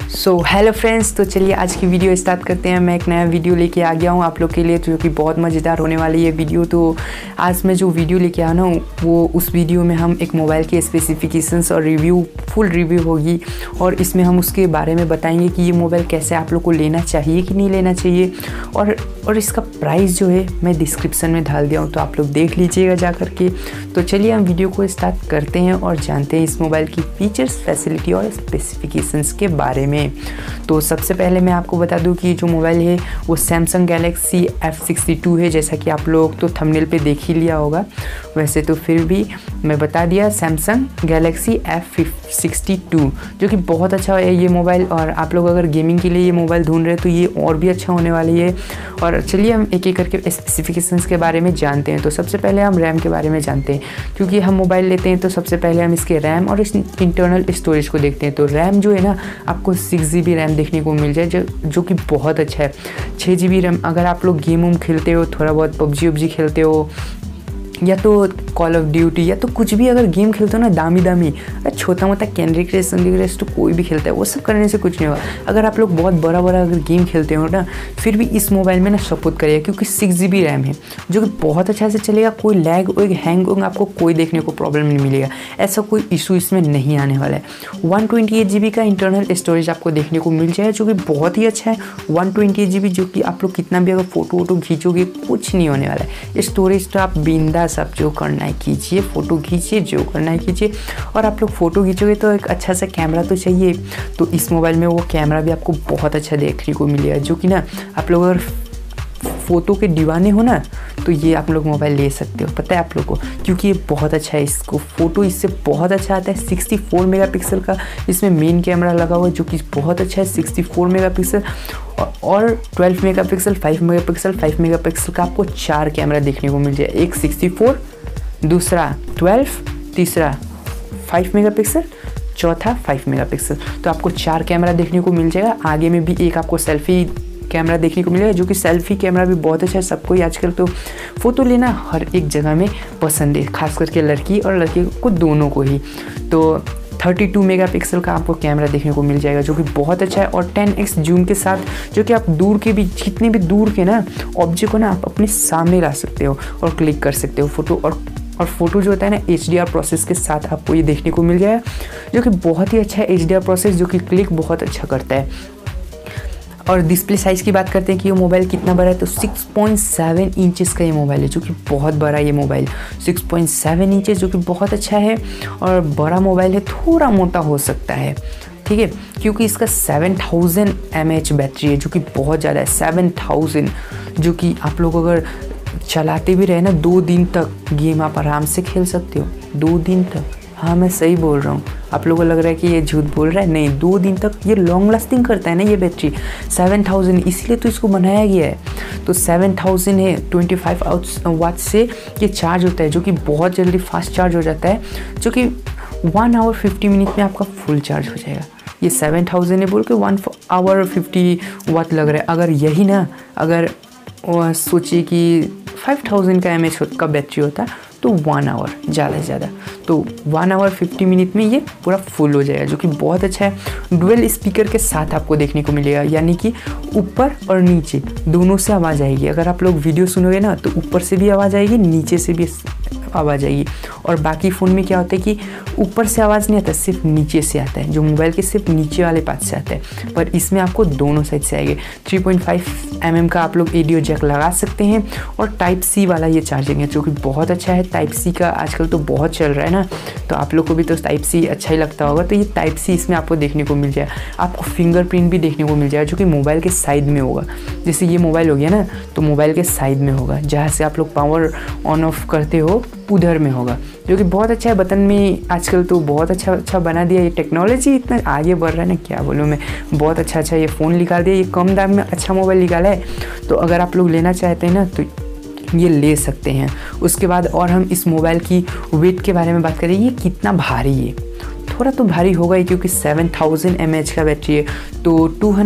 Hello friends, तो चलिए आज की वीडियो स्टार्ट करते हैं। मैं एक नया वीडियो लेके आ गया हूँ आप लोग के लिए, जो कि बहुत मज़ेदार होने वाली है वीडियो। तो आज मैं जो वीडियो लेके आया ना, वो उस वीडियो में हम एक मोबाइल के स्पेसिफिकेशंस और फुल रिव्यू होगी, और इसमें हम उसके बारे में बताएंगे कि ये मोबाइल कैसे आप लोग को लेना चाहिए कि नहीं लेना चाहिए, और इसका प्राइस जो है मैं डिस्क्रिप्शन में डाल दिया हूँ, तो आप लोग देख लीजिएगा जा करके। तो चलिए हम वीडियो को स्टार्ट करते हैं और जानते हैं इस मोबाइल की फीचर्स, फैसिलिटी और स्पेसिफिकेशंस के बारे में। तो सबसे पहले मैं आपको बता दूं कि जो मोबाइल है वो सैमसंग गैलेक्सी F62 है, जैसा कि आप लोग तो थंबनेल पे देख ही लिया होगा। वैसे तो फिर भी मैं बता दिया, सैमसंग गैलेक्सी F62 जो कि बहुत अच्छा है ये मोबाइल। और आप लोग अगर गेमिंग के लिए ये मोबाइल ढूंढ रहे हैं तो ये और भी अच्छा होने वाली है। और चलिए हम एक एक करके स्पेसिफिकेशंस के बारे में जानते हैं। तो सबसे पहले हम रैम के बारे में जानते हैं, क्योंकि हम मोबाइल लेते हैं तो सबसे पहले हम इसके रैम और इस इंटरनल स्टोरेज को देखते हैं। तो रैम जो है ना, आपको 6 GB रैम देखने को मिल जाए, जो कि बहुत अच्छा है। 6 GB रैम, अगर आप लोग गेम खेलते हो, थोड़ा बहुत पबजी खेलते हो, या तो कॉल ऑफ ड्यूटी, या तो कुछ भी अगर गेम खेलते हो ना दामी, छोटा मोटा कैंडी क्रश तो कोई भी खेलता है, वो सब करने से कुछ नहीं होगा। अगर आप लोग बहुत बड़ा अगर गेम खेलते हो ना, फिर भी इस मोबाइल में ना सपोर्ट करेगा, क्योंकि 6 GB रैम है, जो कि बहुत अच्छा से चलेगा। कोई लैग और हैंग आपको कोई देखने को प्रॉब्लम नहीं मिलेगा, ऐसा कोई इशू इसमें नहीं आने वाला है। 128 GB का इंटरनल स्टोरेज आपको देखने को मिल जाए, जो कि बहुत ही अच्छा है। 128 GB, जो कि आप लोग कितना भी अगर फोटो खींचोगे कुछ नहीं होने वाला है। स्टोरेज तो आप बिंदास आप जो करना है कीजिए, फ़ोटो खींचिए, जो करना है कीजिए। और आप लोग फ़ोटो खींचोगे तो एक अच्छा सा कैमरा तो चाहिए, तो इस मोबाइल में वो कैमरा भी आपको बहुत अच्छा देखने को मिलेगा, जो कि ना आप लोग अगर फ़ोटो के दीवाने हो ना, तो ये आप लोग मोबाइल ले सकते हो। पता है आप लोग को, क्योंकि ये बहुत अच्छा है, इसको फ़ोटो इससे बहुत अच्छा आता है। 64 मेगापिक्सल का इसमें मेन कैमरा लगा हुआ है, जो कि बहुत अच्छा है। 64 मेगापिक्सल और 12 मेगापिक्सल, 5 मेगापिक्सल का आपको 4 कैमरा देखने को मिल जाए। एक 64, दूसरा 12, तीसरा 5 मेगापिक्सल, चौथा 5 मेगापिक्सल। तो आपको 4 कैमरा देखने को मिल जाएगा। आगे में भी एक आपको सेल्फी कैमरा देखने को मिलेगा, जो कि सेल्फी कैमरा भी बहुत अच्छा है। सबको ही आजकल तो फ़ोटो लेना हर एक जगह में पसंद है, खास करके लड़की और लड़के को दोनों को ही। तो 32 मेगापिक्सल का आपको कैमरा देखने को मिल जाएगा, जो कि बहुत अच्छा है। और 10x जूम के साथ, जो कि आप दूर के भी, जितने भी दूर के ना ऑब्जेक्ट को ना आप अपने सामने ला सकते हो और क्लिक कर सकते हो फ़ोटो। और फोटो जो होता है ना, HDR प्रोसेस के साथ आपको ये देखने को मिल जाएगा, जो कि बहुत ही अच्छा है। HDR प्रोसेस जो कि क्लिक बहुत अच्छा करता है। और डिस्प्ले साइज़ की बात करते हैं कि ये मोबाइल कितना बड़ा है, तो 6.7 इंचेस का ये मोबाइल है, जो कि बहुत बड़ा ये मोबाइल 6.7 इंचेस, जो कि बहुत अच्छा है। और बड़ा मोबाइल है, थोड़ा मोटा हो सकता है, ठीक है, क्योंकि इसका 7000 mAh बैटरी है, जो कि बहुत ज़्यादा है। 7000, जो कि आप लोग अगर चलाते भी रहे ना 2 दिन तक, गेम आप आराम से खेल सकते हो 2 दिन तक। हाँ, मैं सही बोल रहा हूँ, आप लोगों को लग रहा है कि ये झूठ बोल रहा है, नहीं, 2 दिन तक ये लॉन्ग लास्टिंग करता है ना ये बैटरी। 7000, इसलिए तो इसको बनाया गया है। तो 7000 है, 25 वाट से ये चार्ज होता है, जो कि बहुत जल्दी फास्ट चार्ज हो जाता है, जो कि 1 आवर 50 मिनट में आपका फुल चार्ज हो जाएगा। ये 7000 है बोल के 1 आवर 50 वाट लग रहा है। अगर यही ना, अगर सोचिए कि 5000 का mAh का बैटरी होता तो 1 आवर ज़्यादा से ज़्यादा, तो 1 आवर 50 मिनट में ये पूरा फुल हो जाएगा, जो कि बहुत अच्छा है। डुअल स्पीकर के साथ आपको देखने को मिलेगा, यानी कि ऊपर और नीचे दोनों से आवाज़ आएगी। अगर आप लोग वीडियो सुनोगे ना, तो ऊपर से भी आवाज़ आएगी, नीचे से भी आवाज़ आएगी। और बाकी फ़ोन में क्या होता है कि ऊपर से आवाज़ नहीं आता, सिर्फ नीचे से आता है, जो मोबाइल के सिर्फ नीचे वाले पार्ट से आता है। पर इसमें आपको दोनों साइड से आएंगे। 3.5 mm का आप लोग ऑडियो जैक लगा सकते हैं, और Type-C वाला ये चार्जिंग है, जो कि बहुत अच्छा है। Type-C का आजकल तो बहुत चल रहा है ना, तो आप लोग को भी तो Type-C अच्छा ही लगता होगा। तो ये Type-C इसमें आपको देखने को मिल जाए। आपको फिंगरप्रिंट भी देखने को मिल जाएगा, जो कि मोबाइल के साइड में होगा। जैसे ये मोबाइल हो गया ना, तो मोबाइल के साइड में होगा, जहाँ से आप लोग पावर ऑन ऑफ करते हो उधर में होगा, जो कि बहुत अच्छा है। बटन में आजकल तो बहुत अच्छा बना दिया, ये टेक्नोलॉजी इतना आगे बढ़ रहा है ना, क्या बोलूँ मैं, बहुत अच्छा ये फ़ोन निकाल दिया, ये कम दाम में अच्छा मोबाइल निकाला है। तो अगर आप लोग लेना चाहते हैं ना, तो ये ले सकते हैं। उसके बाद और हम इस मोबाइल की वेट के बारे में बात करें, ये कितना भारी है। थोड़ा तो भारी होगा ही, क्योंकि 7000 mAh का बैटरी है, तो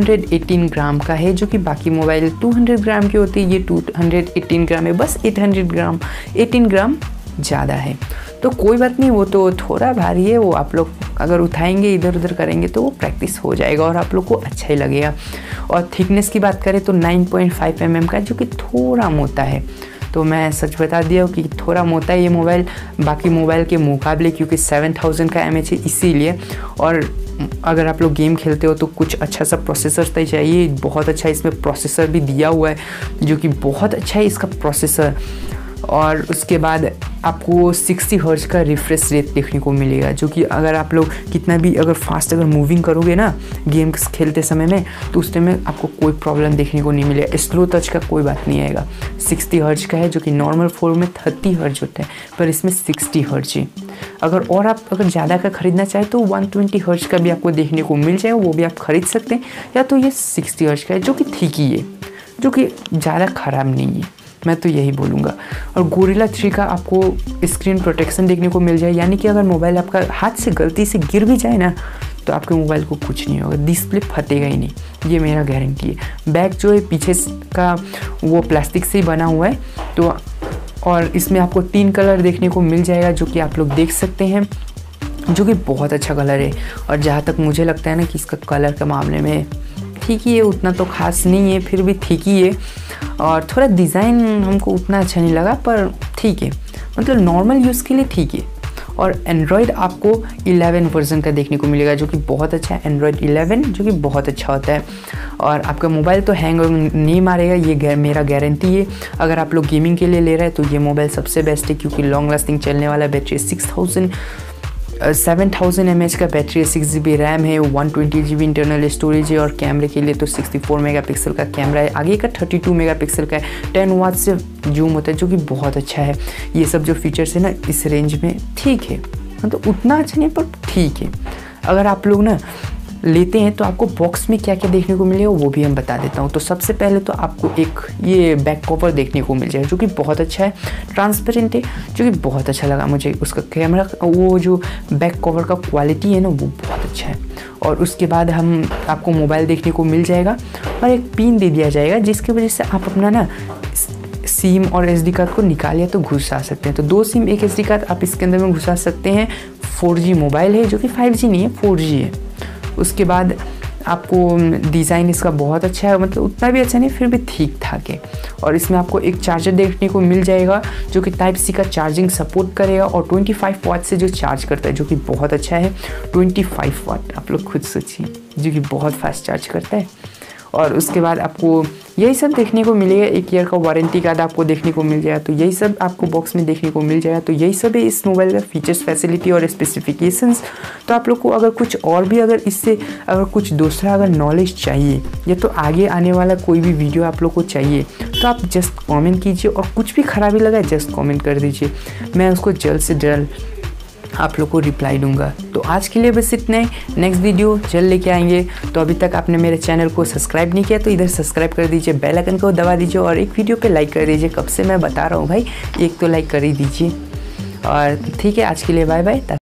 218 ग्राम का है, जो कि बाकी मोबाइल 200 ग्राम की होती है, ये 218 ग्राम है, बस 18 ग्राम ज़्यादा है। तो कोई बात नहीं, वो तो थोड़ा भारी है, वो आप लोग अगर उठाएंगे इधर उधर करेंगे तो वो प्रैक्टिस हो जाएगा और आप लोग को अच्छा ही लगेगा। और थिकनेस की बात करें तो 9.5 mm का, जो कि थोड़ा मोटा है। तो मैं सच बता दिया कि थोड़ा मोटा है ये मोबाइल बाकी मोबाइल के मुकाबले, क्योंकि 7000 का mAh है इसीलिए। और अगर आप लोग गेम खेलते हो तो कुछ अच्छा सा प्रोसेसर तो चाहिए, बहुत अच्छा इसमें प्रोसेसर भी दिया हुआ है जो कि बहुत अच्छा है इसका प्रोसेसर। और उसके बाद आपको 60 हर्ट्ज का रिफ्रेश रेट देखने को मिलेगा, जो कि अगर आप लोग कितना भी अगर फास्ट अगर मूविंग करोगे ना गेम्स खेलते समय में, तो उस टाइम में आपको कोई प्रॉब्लम देखने को नहीं मिलेगा। स्लो टच का कोई बात नहीं आएगा। 60 हर्ट्ज का है, जो कि नॉर्मल फ़ोन में 30 हर्ट्ज होता है, पर इसमें 60 हर्ट्ज है। अगर आप ज़्यादा का ख़रीदना चाहें तो 120 हर्ट्ज का भी आपको देखने को मिल जाएगा, वो भी आप ख़रीद सकते हैं। या तो ये 60 हर्ट्ज का है, जो कि ठीक ही है, जो कि ज़्यादा ख़राब नहीं है, मैं तो यही बोलूँगा। और गोरिल्ला 3 का आपको स्क्रीन प्रोटेक्शन देखने को मिल जाए, यानी कि अगर मोबाइल आपका हाथ से गलती से गिर भी जाए ना तो आपके मोबाइल को कुछ नहीं होगा, डिस्प्ले फटेगा ही नहीं, ये मेरा गारंटी है। बैक जो है पीछे का वो प्लास्टिक से ही बना हुआ है। तो और इसमें आपको 3 कलर देखने को मिल जाएगा, जो कि आप लोग देख सकते हैं, जो कि बहुत अच्छा कलर है। और जहाँ तक मुझे लगता है ना कि इसका कलर के मामले में ठीक ही है, उतना तो खास नहीं है, फिर भी ठीक ही है। और थोड़ा डिज़ाइन हमको उतना अच्छा नहीं लगा, पर ठीक है, मतलब नॉर्मल यूज़ के लिए ठीक है। और एंड्रॉयड आपको 11 वर्जन का देखने को मिलेगा, जो कि बहुत अच्छा है। एंड्रॉयड 11 जो कि बहुत अच्छा होता है। और आपका मोबाइल तो हैंग नहीं मारेगा, ये मेरा गारंटी है। अगर आप लोग गेमिंग के लिए ले रहे हैं तो ये मोबाइल सबसे बेस्ट है, क्योंकि लॉन्ग लास्टिंग चलने वाला बैटरी 7000 mAh का बैटरी है, 6 GB रैम है, 120 GB इंटरनल स्टोरेज है। और कैमरे के लिए तो 64 मेगापिक्सल का कैमरा है, आगे का 32 मेगापिक्सल का है, 10 वाट से जूम होता है, जो कि बहुत अच्छा है। ये सब जो फीचर्स है ना इस रेंज में ठीक है, मतलब उतना अच्छा नहीं पर ठीक है। अगर आप लोग ना लेते हैं तो आपको बॉक्स में क्या क्या देखने को मिलेगा वो भी हम बता देता हूँ। तो सबसे पहले तो आपको एक ये बैक कवर देखने को मिल जाएगा, जो कि बहुत अच्छा है, ट्रांसपेरेंट है, जो कि बहुत अच्छा लगा मुझे। उसका कैमरा वो जो बैक कवर का क्वालिटी है ना वो बहुत अच्छा है। और उसके बाद हम आपको मोबाइल देखने को मिल जाएगा और एक पिन दे दिया जाएगा, जिसकी वजह से आप अपना ना सिम और SD कार्ड को निकाल या तो घुसा सकते हैं। तो 2 सिम 1 SD कार्ड आप इसके अंदर में घुसा सकते हैं। 4G मोबाइल है, जो कि 5G नहीं है, 4G है। उसके बाद आपको डिज़ाइन इसका बहुत अच्छा है, मतलब उतना भी अच्छा नहीं फिर भी ठीक ठाक है। और इसमें आपको एक चार्जर देखने को मिल जाएगा, जो कि Type-C का चार्जिंग सपोर्ट करेगा और 25 वाट से जो चार्ज करता है, जो कि बहुत अच्छा है। 25 वाट आप लोग खुद सोचिए, जो कि बहुत फास्ट चार्ज करता है। और उसके बाद आपको यही सब देखने को मिलेगा। 1 ईयर का वारंटी कार्ड आपको देखने को मिल जाएगा। तो यही सब आपको बॉक्स में देखने को मिल जाएगा। तो यही सब है इस मोबाइल का फीचर्स, फैसिलिटी और स्पेसिफिकेशंस। तो आप लोग को अगर कुछ और भी अगर इससे अगर कुछ दूसरा अगर नॉलेज चाहिए या तो आगे आने वाला कोई भी वीडियो आप लोग को चाहिए तो आप जस्ट कमेंट कीजिए, और कुछ भी खराबी लगा जस्ट कमेंट कर दीजिए, मैं उसको जल्द से जल्द आप लोग को रिप्लाई दूंगा। तो आज के लिए बस इतना ही, नेक्स्ट वीडियो जल्द लेके आएंगे। तो अभी तक आपने मेरे चैनल को सब्सक्राइब नहीं किया तो इधर सब्सक्राइब कर दीजिए, बेल आइकन को दबा दीजिए और एक वीडियो पे लाइक कर दीजिए। कब से मैं बता रहा हूँ भाई, एक तो लाइक कर ही दीजिए। और ठीक है, आज के लिए बाय बाय।